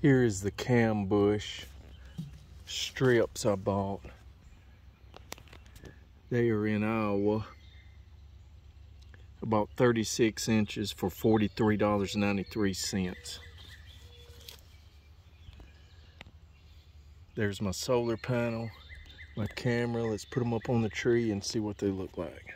Here is the Cambush strips I bought. They are in Iowa. About 36 inches for $43.93. There's my solar panel, my camera. Let's put them up on the tree and see what they look like.